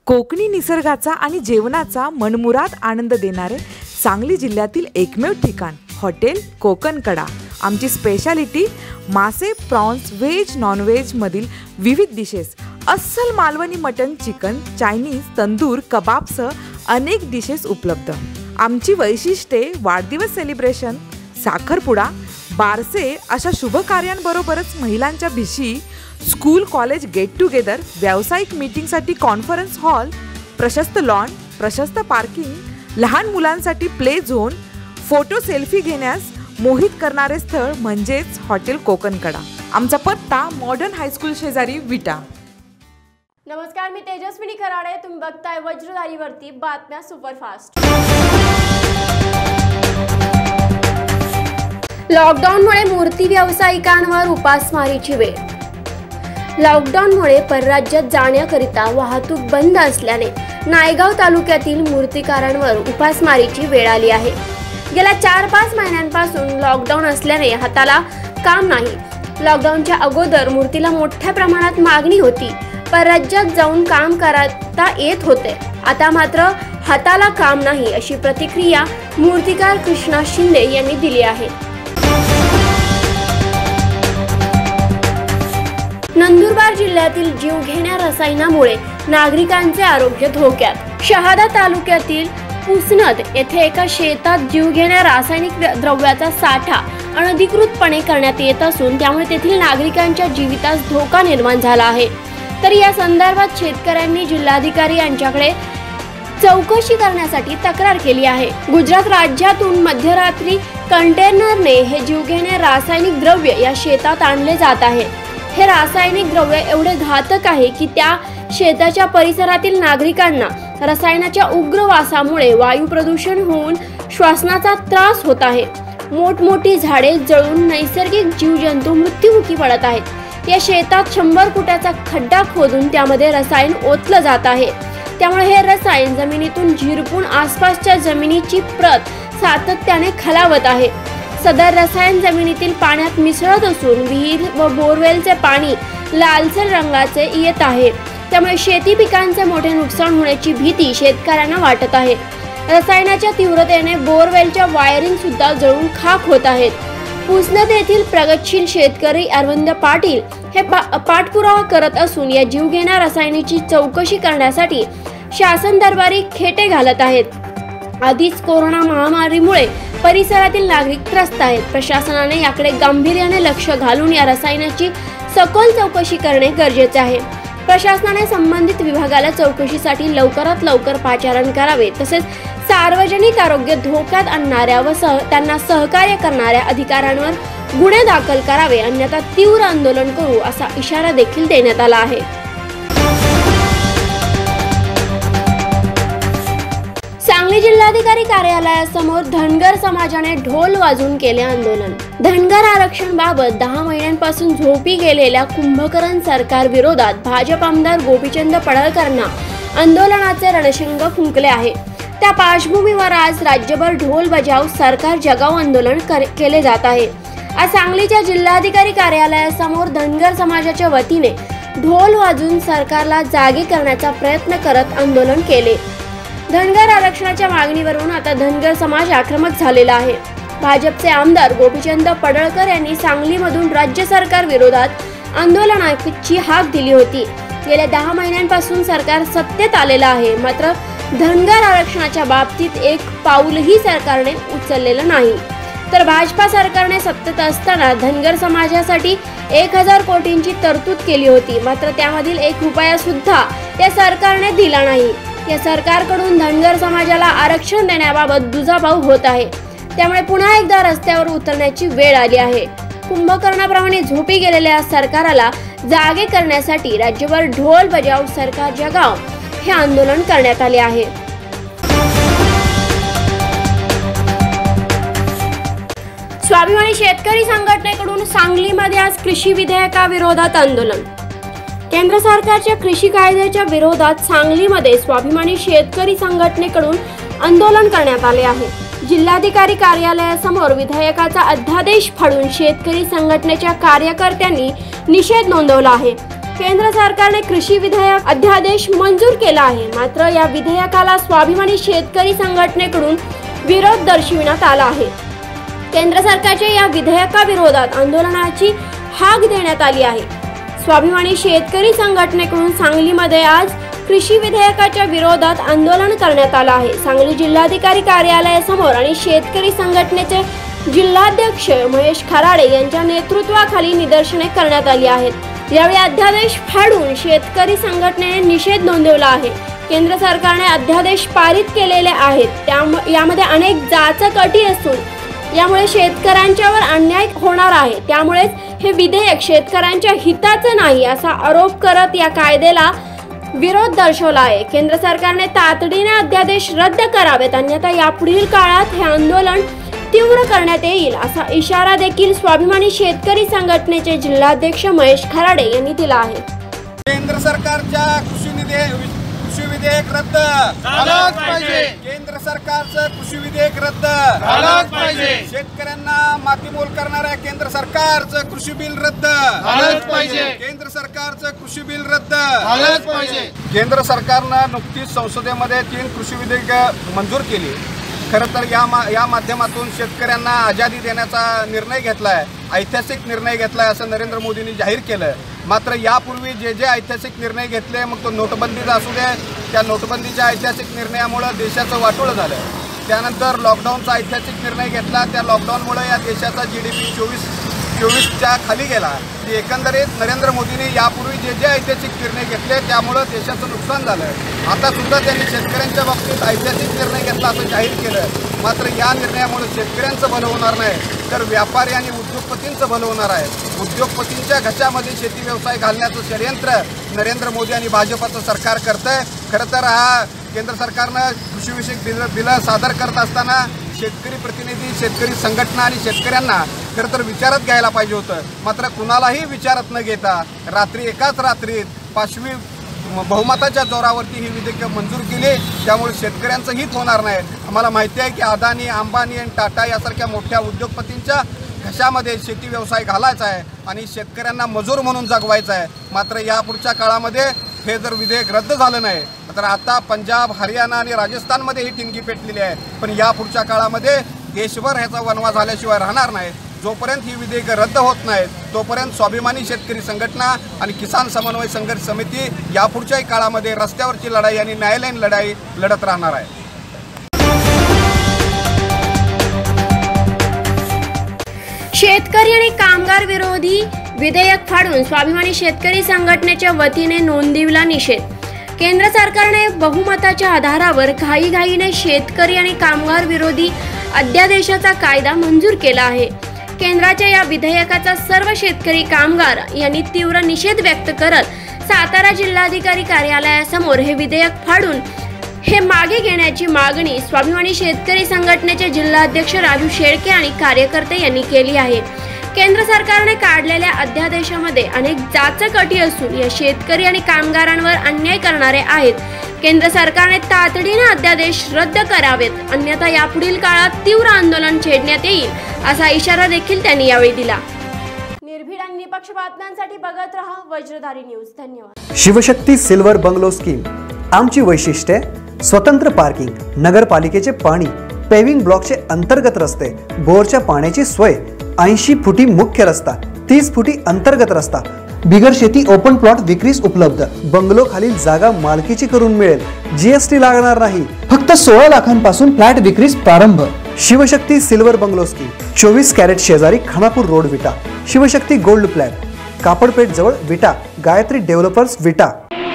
कोकणी निसर्गाचा आणि जेवणाचा मनमुराद आनंद देणारे सांगली जिल्ह्यातील एकमेव ठिकाण हॉटेल कोकणकडा। आमची स्पेशालिटी मासे, प्रॉन्स, व्हेज, नॉनव्हेज मधील विविध डिशेस, अस्सल Malvani mutton, chicken, Chinese, tandoor, कबाबसह अनेक डिशेस उपलब्ध। आमची वैशिष्ट्ये वाढदिवस सेलिब्रेशन, साखरपुडा, बारसे अशा शुभ कार्यांबरोबरच महिलांच्या भिशी, स्कूल कॉलेज गेट टुगेदर, व्यावसायिक मीटिंगसाठी कॉन्फरन्स हॉल, प्रशस्त लॉन, प्रशस्त पार्किंग, लहान मुलांसाठी प्ले झोन, फोटो सेल्फी घेण्यास मोहित करणारे स्थळ म्हणजेच हॉटेल कोकणकडा। आमचा पत्ता मॉडर्न हायस्कूल शेजारी विटा। नमस्कार, मी तेजस्विनी खराडे, तुम्ही बघताय वज्रधारीवरती बातम्या सुपरफास्ट। लॉकडाऊनमुळे मूर्ती व्यावसायिकांवर उपासमारीची वेळ। लॉकडाऊनमुळे परराज्यात जाण्याकरिता वाहतूक बंद असल्याने नायगाव तालुक्यातील मूर्तिकारांवर उपासमारीची वेळ आली आहे। गेल्या 4-5 महिन्यांपासून लॉकडाऊन असल्याने हाताला काम नाही। लॉकडाऊनच्या अगोदर मूर्तीला मोठ्या प्रमाणात मागणी होती, परराज्यात जाऊन काम करता येत होते। आता मात्र हाताला काम नाही अशी प्रतिक्रिया मूर्तिकार कृष्णा शिंदे यांनी दिली आहे। नंदुरबार जिल्ह्यातील जीवघेण्या रसायनामुळे नागरिकांचे आरोग्य धोक्यात। शहादा तालुक्यातील पुसनद येथे एका शेतात जीवघेण्या रासायनिक द्रव्याचा साठा अनधिकृतपणे करण्यात येत असून त्यामुळे तेथील नागरिकांच्या जीवितास धोका निर्माण झाला आहे। तर या संदर्भात शेतकऱ्यांनी जिल्हाधिकारी यांच्याकडे चौकशी करण्यासाठी तक्रार केली आहे। गुजरात राज्यातून मध्यरात्री कंटेनरने हे जीवघेणे रासायनिक द्रव्य या शेतात आणले जात आहे। हे रासायनिक द्रव्य एवढे घातक आहे की त्या शेताच्या परिसरातील नागरिकांना रसायनाच्या उग्र वासामुळे वायू प्रदूषण होऊन श्वासनाचा त्रास होत आहे। मोठमोठी झाडे जळून नैसर्गिक जीवजंतू मृत्युमुखी पडत आहेत। या शेतात 100 फुटाचा खड्डा खोदून त्यामध्ये रसायन ओतलं जात आहे। त्यामुळे हे रसायन जमिनीतून झिरपून आसपासच्या जमिनीची प्रत सातत्याने खालावत आहे। सदर रसायन जमिनीतील पाण्यात मिसळत असून विहीर व बोरवेलचे पाणी लालसर रंगाचे येत आहे। त्यामुळे शेती पिकांचे मोठे नुकसान होण्याची भीती शेतकऱ्यांना वाटत आहे। रसायनाच्या तीव्रतेने बोरवेलच्या वायरिंग सुद्धा जळून खाक होत आहेत। पुसनद येथील प्रगतशील शेतकरी अरविंद पाटील हे पाठपुरावा करत असून या जीवघेण्या रसायनाची चौकशी करण्यासाठी शासन दरबारी खेटे घालत आहेत। आधीच कोरोना महामारीमुळे परिसरातील नागरिक त्रस्त आहेत। प्रशासनाने याकडे गांभीर्याने लक्ष घालून या रसायनाची सखोल चौकशी करणे गरजेचे आहे। प्रशासनाने संबंधित विभागाला चौकशीसाठी लवकरात लवकर पाचारण करावे, तसेच सार्वजनिक आरोग्य धोक्यात आणणाऱ्या व त्यांना सहकार्य करणाऱ्या अधिकाऱ्यांवर गुन्हे दाखल करावे, अन्यथा तीव्र आंदोलन करू असा इशारा देखील देण्यात आला आहे। सांगली जिल्हाधिकारी कार्यालयासमोर धनगर समाजाने ढोल वाजवून केले आंदोलन। धनगर आरक्षण बाबत 10 महिन्यांपासून झोपी गेलेल्या कुंभकर्ण सरकार विरोधात भाजप आमदार गोपीचंद पडळकरांना आंदोलनाचे रणशिंग फुंकले आहे। त्या पार्श्वभूमीवर आज राज्यभर ढोल बजाव सरकार जगाव आंदोलन केले जात आहे। आज सांगलीच्या जिल्हाधिकारी कार्यालयासमोर धनगर समाजाच्या वतीने ढोल वाजवून सरकारला जागे करण्याचा प्रयत्न करत आंदोलन केले। धनगर आरक्षणाच्या मागणीवरून आता धनगर समाज आक्रमक झालेला आहे। भाजपचे आमदार गोपीचंद पडळकर यांनी सांगलीमधून राज्य सरकार विरोधात आंदोलनाची हाक दिली होती। गेल्या 10 महिन्यांपासून सरकार सत्तेत आलेलं आहे, मात्र धनगर आरक्षणाच्या बाबतीत एक पाऊलही सरकारने उचललेलं नाही। तर भाजपा सरकारने सत्तेत असताना धनगर समाजासाठी 1000 कोटींची तरतूद केली होती, मात्र त्यामधील 1 रुपया सुद्धा या सरकारने दिला नाही। या सरकारकडून धनगर समाजाला आरक्षण देण्याबाबत दुजाभाव होत आहे। त्यामुळे पुन्हा एकदा रस्त्यावर उतरण्याची वेळ आली आहे। कुंभकर्णाप्रमाणे झोपी गेलेल्या सरकारला जागे करण्यासाठी राज्यभर ढोल बजाव सरकार जगाव हे आंदोलन करण्यात आले आहे। स्वाभिमानी शेतकरी संघटनेकडून सांगलीमध्ये आज कृषी विधेयकाविरोधात आंदोलन। केंद्र सरकारच्या कृषी कायद्याच्या विरोधात सांगलीमध्ये स्वाभिमानी शेतकरी संघटनेकडून आंदोलन करण्यात आले आहे। जिल्हाधिकारी कार्यालयासमोर विधेयकाचा अध्यादेश फाडून शेतकरी संघटनेच्या कार्यकर्त्यांनी निषेध नोंदवला आहे। केंद्र सरकारने कृषी विधेयक अध्यादेश मंजूर केला आहे, मात्र या विधेयकाला स्वाभिमानी शेतकरी संघटनेकडून विरोध दर्शविण्यात आला आहे। केंद्र सरकारच्या या विधेयकाविरोधात आंदोलनाची हाक देण्यात आली आहे। स्वाभिमानी शेतकरी संघटनेकडून सांगलीमध्ये आज कृषी विधेयकाच्या विरोधात आंदोलन करण्यात आलं आहे। सांगली जिल्हाधिकारी कार्यालयासमोर आणि शेतकरी संघटनेचे जिल्हाध्यक्ष महेश खराडे यांच्या नेतृत्वाखाली निदर्शने करण्यात आली आहेत। यावेळी अध्यादेश फाडून शेतकरी संघटनेने निषेध नोंदवला आहे। केंद्र सरकारने अध्यादेश पारित केलेले आहेत, यामध्ये अनेक जाचक अटी असून यामुळे शेतकऱ्यांच्यावर अन्याय होणार आहे। त्यामुळेच हे विधेयक शेतकऱ्यांच्या हिताचं नाही असा आरोप करत या कायद्याला विरोध दर्शवला आहे। केंद्र सरकारने तातडीने अध्यादेश रद्द करावेत, अन्यथा यापुढील काळात हे आंदोलन तीव्र करण्यात येईल असा इशारा देखील स्वाभिमानी शेतकरी संघटनेचे जिल्हाध्यक्ष महेश खराडे यांनी दिला आहे। केंद्र सरकारच्या कृषी विधेयक रद्द झालंच पाहिजे। केंद्र सरकारचं कृषी विधेयक रद्द झालंच पाहिजे। शेतकऱ्यांना मातीमोल करणाऱ्या केंद्र सरकारचं कृषी बिल रद्द झालंच पाहिजे। केंद्र सरकारचं कृषी बिल रद्द झालंच पाहिजे। केंद्र सरकारनं नुकतीच संसदेमध्ये 3 कृषी विधेयक मंजूर केली। खरं तर या माध्यमातून शेतकऱ्यांना आजादी देण्याचा निर्णय घेतलाय, ऐतिहासिक निर्णय घेतलाय असं नरेंद्र मोदींनी जाहीर केलं। मात्र यापूर्वी जे ऐतिहासिक निर्णय घेतले, मग तो नोटबंदीचा असू दे, त्या नोटबंदीच्या ऐतिहासिक निर्णयामुळे देशाचं वाटोळं झालं। त्यानंतर लॉकडाऊनचा ऐतिहासिक निर्णय घेतला, त्या लॉकडाऊनमुळे या देशाचा GDP 24च्या खाली गेला। एकंदरीत नरेंद्र मोदींनी यापूर्वी जे ऐतिहासिक निर्णय घेतले त्यामुळे देशाचं नुकसान झालं। आता सुद्धा त्यांनी शेतकऱ्यांच्या बाबतीत ऐतिहासिक निर्णय घेतला असं जाहीर केलं। मात्र या निर्णयामुळे शेतकऱ्यांचं भलं होणार नाही, तर व्यापारी आणि उद्योगपतींचं भलं होणार आहे। उद्योगपतींच्या घशामध्ये शेती व्यवसाय घालण्याचं षडयंत्र नरेंद्र मोदी आणि भाजपचं सरकार करतंय। खरं तर हा केंद्र सरकारनं कृषीविषयक बिलं सादर करत असताना शेतकरी प्रतिनिधी, शेतकरी संघटना आणि शेतकऱ्यांना खरं तर विचारत घ्यायला पाहिजे होतं। मात्र कुणालाही विचारत न घेता एकाच रात्रीत 5वी बहुमताच्या जोरावरती ही विधेयकं मंजूर केली। त्यामुळे शेतकऱ्यांचं हित होणार नाही। आम्हाला माहिती आहे की अदानी, अंबानी आणि टाटा यासारख्या मोठ्या उद्योगपतींच्या घशामध्ये शेती व्यवसाय घालायचा आहे आणि शेतकऱ्यांना मजूर म्हणून जगवायचं आहे। मात्र यापुढच्या काळामध्ये हे जर विधेयक रद्द झालं नाही तर आता पंजाब, हरियाणा आणि राजस्थानमध्ये ही ठिणगी पेटलेली आहे। पण यापुढच्या काळामध्ये देशभर ह्याचा वणवा झाल्याशिवाय राहणार नाही। जोपर्यंत ही विधेयकं रद्द होत नाहीत तोपर्यंत स्वाभिमानी शेतकरी संघटना आणि किसान समन्वय संघर्ष समिती यापुढच्याही काळामध्ये रस्त्यावरची लढाई आणि न्यायालयीन लढाई लढत राहणार आहे। शेतकरी आणि कामगार विरोधी विधेयक फाडून स्वाभिमानी शेतकरी संघटनेच्या वतीने नोंदविला निषेध। केंद्र सरकारने बहुमताच्या आधारावर घाईघाईने शेतकरी आणि कामगार विरोधी अध्यादेशाचा कायदा मंजूर केला आहे। केंद्राच्या या विधेयकाचा सर्व शेतकरी कामगार यांनी तीव्र निषेध व्यक्त करत सातारा जिल्हाधिकारी कार्यालयासमोर हे विधेयक फाडून हे मागे घेण्याची मागणी स्वाभिमानी शेतकरी संघटनेचे जिल्हाध्यक्ष राजू शेळके आणि कार्यकर्ते यांनी केली आहे। केंद्र सरकारने काढलेल्या अध्यादेशामध्ये अनेक जाचक अटी असून या शेतकरी आणि कामगारांवर अन्याय करणारे आहेत। केंद्र सरकारने तातडीने अध्यादेश रद्द करावेत, अन्यथा यापुढील काळात तीव्र आंदोलन छेडण्यात येईल असा इशारा देखील त्यांनी यावेळी दिला। निर्भीड आणि निपक्ष बातम्यांसाठी बघत रहा वज्रधारी न्यूज। धन्यवाद। शिवशक्ती सिल्वर बंगलो स्कीम आमची वैशिष्ट्ये स्वतंत्र पार्किंग, नगरपालिकेचे पाणी, पेविंग ब्लॉकचे अंतर्गत रस्ते, बोरच्या पाण्याची सोय, 80 फुटी मुख्य रस्ता, 30 फुटी अंतर्गत रस्ता, बिगर शेती ओपन प्लॉट विक्रीस उपलब्ध। बंगलो खालील जागा मालकीची करून मिळेल, GST लागणार नाही। फक्त 16 लाखांपासून फ्लॅट विक्रीस प्रारंभ। Shivshakti silver bungalow scheme 24 carat शेजारी खानापूर रोड विटा। शिवशक्ती गोल्ड फ्लॅट कापडपेठ जवळ विटा, गायत्री डेव्हलपर्स विटा।